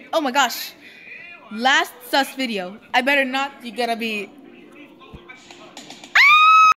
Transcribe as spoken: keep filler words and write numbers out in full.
Oh my gosh. Last sus video. I better not. You're gonna be